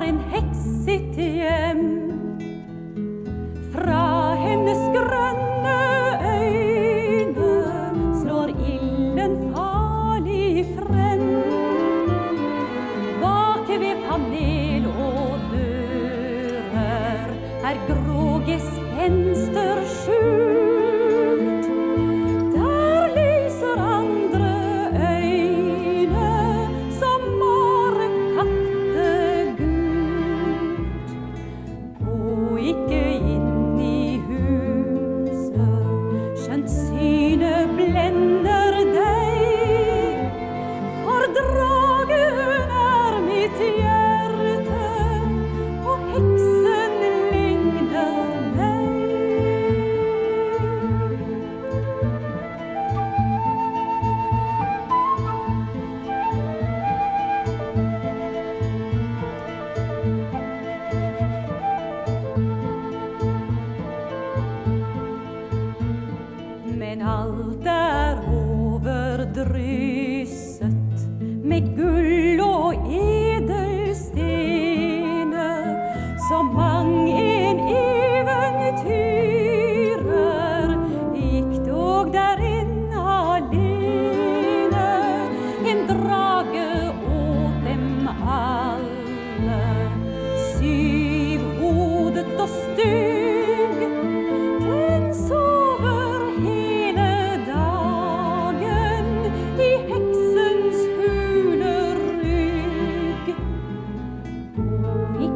en heks sitt hjem. Fra hennes grønne øyne slår ilden farlig frem. Bak ved panel og dører er grå gespenster skjult. Der lyser andre øyne som marekattegult. Gå ikke inn i huset, skjønt synet blender deg. For dragen er mitt hjerte, og heksen ligner meg. Men alt er overdrysset med gull og edelstener, som mang en eventyrer gikk dog derin alene. En drage åt dem alle, syvhodet og stygg. Den sover hele dagen i heksens hule rygg. Gå